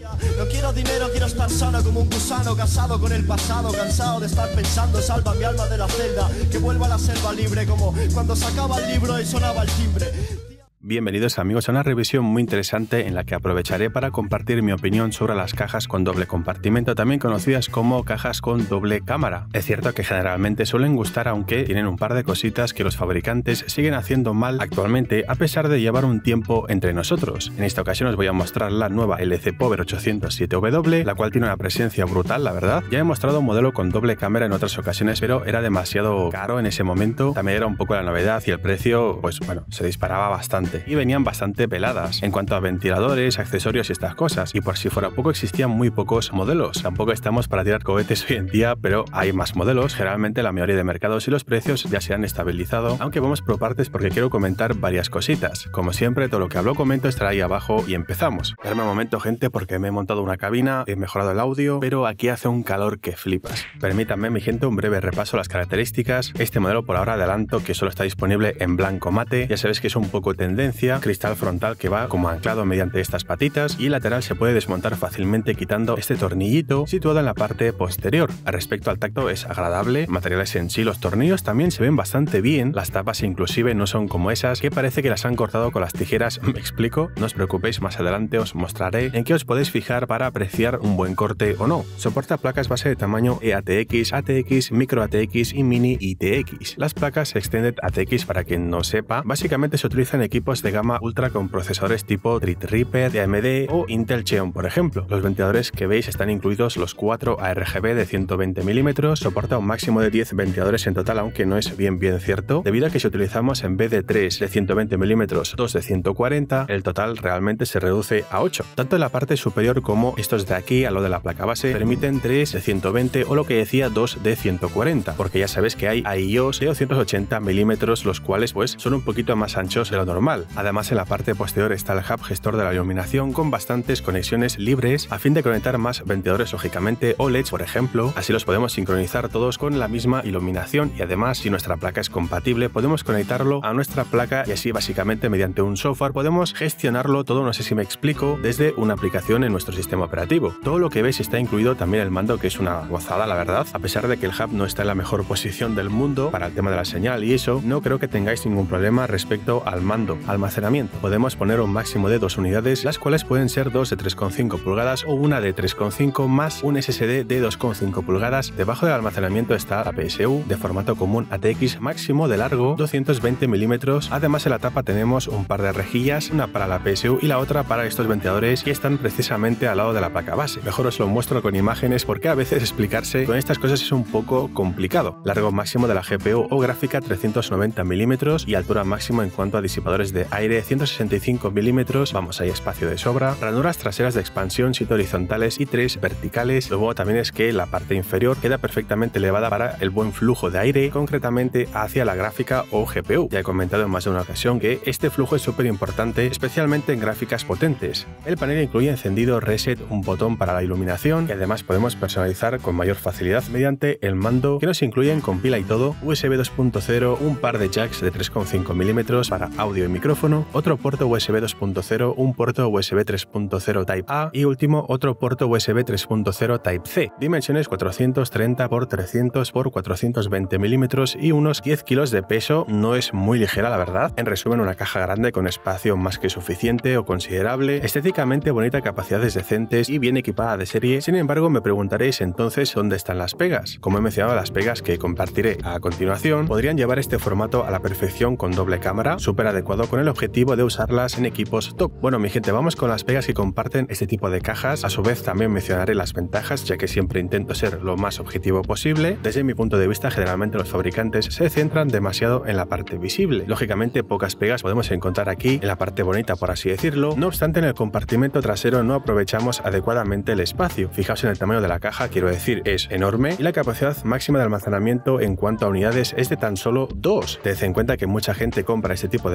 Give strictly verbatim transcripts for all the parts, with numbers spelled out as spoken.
No quiero dinero, quiero estar sano como un gusano, casado con el pasado, cansado de estar pensando, salva mi alma de la celda, que vuelva a la selva libre, como cuando sacaba el libro y sonaba el timbre. Bienvenidos amigos a una revisión muy interesante en la que aprovecharé para compartir mi opinión sobre las cajas con doble compartimento, también conocidas como cajas con doble cámara. Es cierto que generalmente suelen gustar, aunque tienen un par de cositas que los fabricantes siguen haciendo mal actualmente a pesar de llevar un tiempo entre nosotros. En esta ocasión os voy a mostrar la nueva L C Power ochocientos siete W, la cual tiene una presencia brutal, la verdad. Ya he mostrado un modelo con doble cámara en otras ocasiones, pero era demasiado caro en ese momento, también era un poco la novedad y el precio, pues bueno, se disparaba bastante. Y venían bastante peladas en cuanto a ventiladores, accesorios y estas cosas, y por si fuera poco existían muy pocos modelos. Tampoco estamos para tirar cohetes hoy en día, pero hay más modelos, generalmente la mayoría de mercados, y los precios ya se han estabilizado, aunque vamos por partes porque quiero comentar varias cositas. Como siempre, todo lo que hablo comento estará ahí abajo y empezamos. Esperadme un momento, gente, porque me he montado una cabina, he mejorado el audio, pero aquí hace un calor que flipas. Permítanme, mi gente, un breve repaso a las características. Este modelo por ahora adelanto que solo está disponible en blanco mate, ya sabéis que es un poco tendencia, cristal frontal que va como anclado mediante estas patitas, y lateral se puede desmontar fácilmente quitando este tornillito situado en la parte posterior. Respecto al tacto es agradable, materiales en sí, los tornillos también se ven bastante bien, las tapas inclusive no son como esas que parece que las han cortado con las tijeras. ¿Me explico? No os preocupéis, más adelante os mostraré en qué os podéis fijar para apreciar un buen corte o no. Soporta placas base de tamaño E A T X, A T X, Micro A T X y Mini I T X. Las placas Extended A T X, para quien no sepa, básicamente se utilizan en equipos de gama ultra con procesadores tipo Threadripper de A M D o Intel Xeon, por ejemplo. Los ventiladores que veis están incluidos los cuatro A R G B de ciento veinte milímetros, soporta un máximo de diez ventiladores en total, aunque no es bien bien cierto, debido a que si utilizamos en vez de tres de ciento veinte milímetros, dos de ciento cuarenta, el total realmente se reduce a ocho. Tanto en la parte superior como estos de aquí, a lo de la placa base, permiten tres de ciento veinte o lo que decía dos de ciento cuarenta, porque ya sabes que hay A I Os de doscientos ochenta milímetros, los cuales pues son un poquito más anchos de lo normal. Además, en la parte posterior está el hub gestor de la iluminación con bastantes conexiones libres a fin de conectar más ventiladores, lógicamente O L E Ds, por ejemplo. Así los podemos sincronizar todos con la misma iluminación, y además, si nuestra placa es compatible, podemos conectarlo a nuestra placa y así básicamente mediante un software podemos gestionarlo todo, no sé si me explico, desde una aplicación en nuestro sistema operativo. Todo lo que veis está incluido, también el mando, que es una gozada, la verdad. A pesar de que el hub no está en la mejor posición del mundo para el tema de la señal y eso, no creo que tengáis ningún problema respecto al mando. Almacenamiento. Podemos poner un máximo de dos unidades, las cuales pueden ser dos de tres coma cinco pulgadas o una de tres coma cinco más un S S D de dos coma cinco pulgadas. Debajo del almacenamiento está la P S U de formato común A T X máximo de largo doscientos veinte milímetros. Además, en la tapa tenemos un par de rejillas, una para la P S U y la otra para estos ventiladores que están precisamente al lado de la placa base. Mejor os lo muestro con imágenes porque a veces explicarse con estas cosas es un poco complicado. Largo máximo de la G P U o gráfica trescientos noventa milímetros y altura máxima en cuanto a disipadores de aire ciento sesenta y cinco milímetros, vamos, hay espacio de sobra, ranuras traseras de expansión, siete horizontales y tres verticales. Lo bueno también es que la parte inferior queda perfectamente elevada para el buen flujo de aire, concretamente hacia la gráfica o G P U. Ya he comentado en más de una ocasión que este flujo es súper importante, especialmente en gráficas potentes. El panel incluye encendido, reset, un botón para la iluminación, que además podemos personalizar con mayor facilidad mediante el mando, que nos incluyen con pila y todo, U S B dos punto cero, un par de jacks de tres coma cinco milímetros para audio y micrófono, otro puerto U S B dos punto cero, un puerto U S B tres punto cero Type A y último otro puerto U S B tres punto cero Type C. Dimensiones cuatrocientos treinta por trescientos por cuatrocientos veinte milímetros y unos diez kilos de peso, no es muy ligera la verdad. En resumen, una caja grande con espacio más que suficiente o considerable, estéticamente bonita, capacidades decentes y bien equipada de serie. Sin embargo, me preguntaréis entonces dónde están las pegas. Como he mencionado, las pegas que compartiré a continuación podrían llevar este formato a la perfección con doble cámara, súper adecuado con el objetivo de usarlas en equipos top. Bueno, mi gente, vamos con las pegas que comparten este tipo de cajas. A su vez también mencionaré las ventajas, ya que siempre intento ser lo más objetivo posible. Desde mi punto de vista, generalmente los fabricantes se centran demasiado en la parte visible. Lógicamente, pocas pegas podemos encontrar aquí en la parte bonita, por así decirlo. No obstante, en el compartimento trasero no aprovechamos adecuadamente el espacio. Fijaos en el tamaño de la caja, quiero decir, es enorme, y la capacidad máxima de almacenamiento en cuanto a unidades es de tan solo dos. Tened en cuenta que mucha gente compra este tipo de cajas con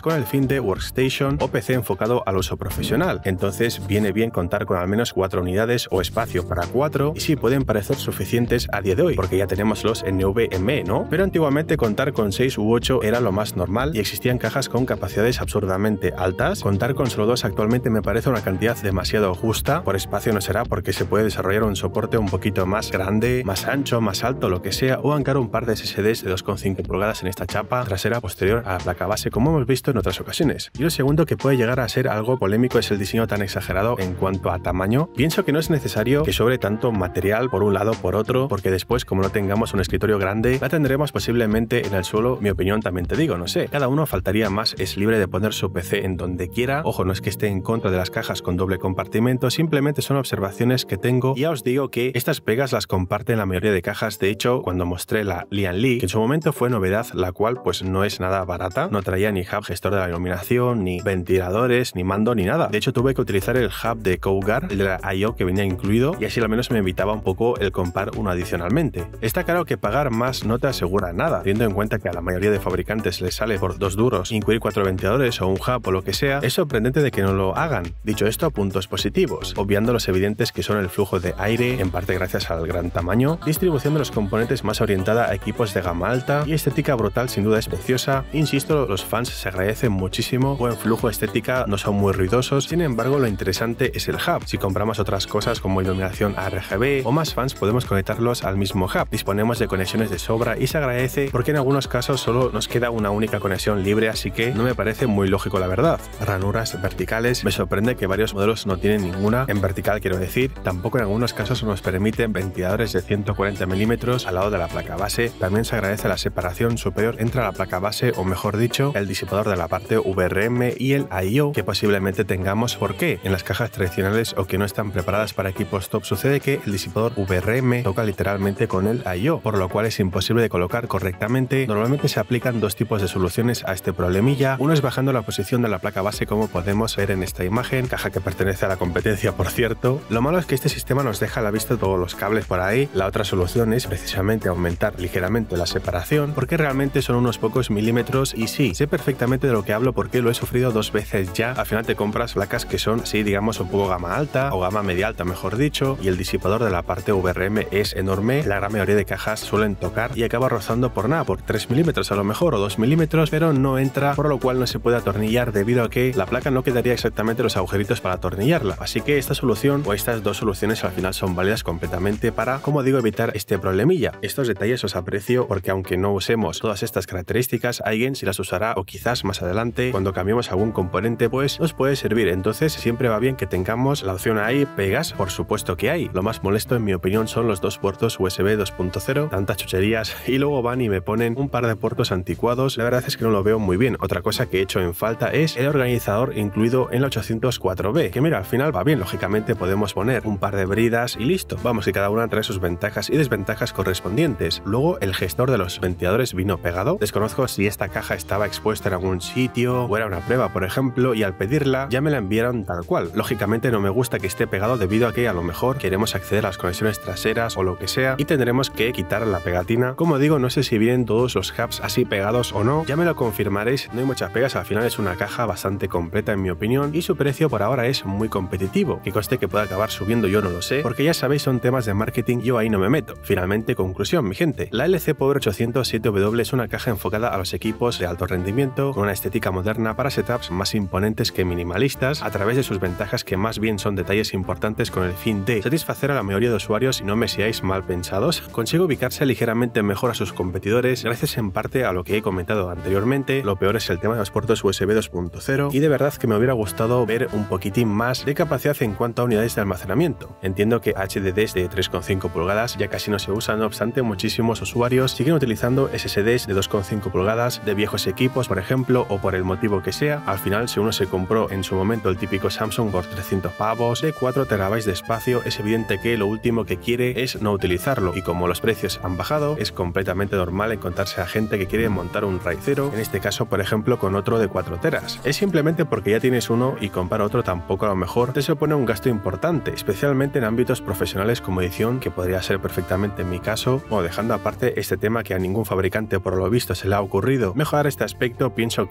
con el fin de workstation o P C enfocado al uso profesional. Entonces viene bien contar con al menos cuatro unidades o espacio para cuatro, y sí pueden parecer suficientes a día de hoy, porque ya tenemos los N V M e, ¿no? Pero antiguamente contar con seis u ocho era lo más normal y existían cajas con capacidades absurdamente altas. Contar con solo dos actualmente me parece una cantidad demasiado justa. Por espacio no será, porque se puede desarrollar un soporte un poquito más grande, más ancho, más alto, lo que sea, o anclar un par de S S Ds de dos coma cinco pulgadas en esta chapa trasera posterior a la placa base, como hemos visto en otras ocasiones. Y lo segundo que puede llegar a ser algo polémico es el diseño tan exagerado en cuanto a tamaño. Pienso que no es necesario que sobre tanto material por un lado por otro, porque después, como no tengamos un escritorio grande, la tendremos posiblemente en el suelo. Mi opinión, también te digo, no sé, cada uno faltaría más, es libre de poner su P C en donde quiera. Ojo, no es que esté en contra de las cajas con doble compartimento, simplemente son observaciones que tengo. Y ya os digo que estas pegas las comparten la mayoría de cajas. De hecho, cuando mostré la Lian Li, que en su momento fue novedad, la cual pues no es nada barata, no traía ni hub gestor de la iluminación, ni ventiladores, ni mando, ni nada. De hecho, tuve que utilizar el hub de Cougar, el de la I O que venía incluido, y así al menos me evitaba un poco el comprar uno adicionalmente. Está claro que pagar más no te asegura nada, teniendo en cuenta que a la mayoría de fabricantes les sale por dos duros incluir cuatro ventiladores o un hub o lo que sea. Es sorprendente de que no lo hagan. Dicho esto, puntos positivos, obviando los evidentes que son el flujo de aire, en parte gracias al gran tamaño, distribución de los componentes más orientada a equipos de gama alta y estética brutal, sin duda es preciosa. Insisto, los fans se agradecen muchísimo, buen flujo, estética, no son muy ruidosos. Sin embargo, lo interesante es el hub. Si compramos otras cosas como iluminación A R G B o más fans, podemos conectarlos al mismo hub. Disponemos de conexiones de sobra y se agradece, porque en algunos casos solo nos queda una única conexión libre, así que no me parece muy lógico, la verdad. Ranuras verticales, me sorprende que varios modelos no tienen ninguna en vertical, quiero decir. Tampoco en algunos casos nos permiten ventiladores de ciento cuarenta milímetros al lado de la placa base. También se agradece la separación superior entre la placa base, o mejor dicho, el disipador de la parte V R M y el I O que posiblemente tengamos. ¿Por qué? En las cajas tradicionales o que no están preparadas para equipos top sucede que el disipador V R M toca literalmente con el I O, por lo cual es imposible de colocar correctamente. Normalmente se aplican dos tipos de soluciones a este problemilla. Uno es bajando la posición de la placa base, como podemos ver en esta imagen, caja que pertenece a la competencia, por cierto. Lo malo es que este sistema nos deja a la vista todos los cables por ahí. La otra solución es precisamente aumentar ligeramente la separación, porque realmente son unos pocos milímetros, y sí, sé perfectamente de lo que hablo porque lo he sufrido dos veces ya. Al final te compras placas que son, sí, digamos un poco gama alta o gama media alta, mejor dicho, y el disipador de la parte V R M es enorme. La gran mayoría de cajas suelen tocar y acaba rozando por nada, por tres milímetros a lo mejor o dos milímetros, pero no entra, por lo cual no se puede atornillar debido a que la placa no quedaría exactamente los agujeritos para atornillarla. Así que esta solución o estas dos soluciones al final son válidas completamente para, como digo, evitar este problemilla. Estos detalles os aprecio porque aunque no usemos todas estas características, alguien si las usará, o quizás más adelante cuando cambiemos algún componente, pues nos puede servir. Entonces siempre va bien que tengamos la opción ahí. Pegas, por supuesto que hay. Lo más molesto en mi opinión son los dos puertos U S B dos punto cero, tantas chucherías, y luego van y me ponen un par de puertos anticuados. La verdad es que no lo veo muy bien. Otra cosa que he hecho en falta es el organizador incluido en la ochocientos cuatro B, que mira, al final va bien. Lógicamente podemos poner un par de bridas y listo. Vamos, que cada una trae sus ventajas y desventajas correspondientes. Luego el gestor de los ventiladores vino pegado. Desconozco si esta caja estaba expuesta en algún sitio o era una prueba, por ejemplo, y al pedirla ya me la enviaron tal cual. Lógicamente no me gusta que esté pegado debido a que a lo mejor queremos acceder a las conexiones traseras o lo que sea y tendremos que quitar la pegatina. Como digo, no sé si vienen todos los hubs así pegados o no, ya me lo confirmaréis. No hay muchas pegas, al final es una caja bastante completa en mi opinión, y su precio por ahora es muy competitivo. Que coste que pueda acabar subiendo yo no lo sé, porque ya sabéis, son temas de marketing, yo ahí no me meto. Finalmente, conclusión, mi gente, la L C Power ochocientos siete W es una caja enfocada a los equipos de alto rendimiento, con una estética moderna para setups más imponentes que minimalistas, a través de sus ventajas que más bien son detalles importantes con el fin de satisfacer a la mayoría de usuarios y no me seáis mal pensados. Consigue ubicarse ligeramente mejor a sus competidores, gracias en parte a lo que he comentado anteriormente. Lo peor es el tema de los puertos U S B dos punto cero, y de verdad que me hubiera gustado ver un poquitín más de capacidad en cuanto a unidades de almacenamiento. Entiendo que H D Ds de tres coma cinco pulgadas ya casi no se usan, no obstante muchísimos usuarios siguen utilizando S S Ds de dos coma cinco pulgadas de viejos equipos, por ejemplo, o por el motivo que sea. Al final, si uno se compró en su momento el típico Samsung por trescientos pavos de cuatro terabytes de espacio, es evidente que lo último que quiere es no utilizarlo, y como los precios han bajado, es completamente normal encontrarse a gente que quiere montar un RAID cero, en este caso por ejemplo con otro de cuatro teras. Es simplemente porque ya tienes uno y comprar otro tampoco a lo mejor te supone un gasto importante, especialmente en ámbitos profesionales como edición, que podría ser perfectamente en mi caso. O dejando aparte este tema que a ningún fabricante por lo visto se le ha ocurrido mejorar este aspecto, pienso que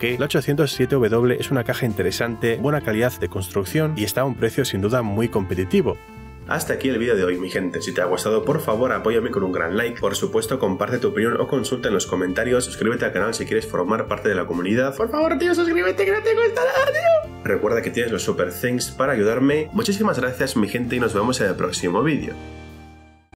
que la ochocientos siete W es una caja interesante, buena calidad de construcción y está a un precio sin duda muy competitivo. Hasta aquí el vídeo de hoy, mi gente. Si te ha gustado, por favor apóyame con un gran like. Por supuesto, comparte tu opinión o consulta en los comentarios. Suscríbete al canal si quieres formar parte de la comunidad. Por favor, tío, suscríbete que no te gusta nada, tío. Recuerda que tienes los super thanks para ayudarme. Muchísimas gracias, mi gente, y nos vemos en el próximo vídeo.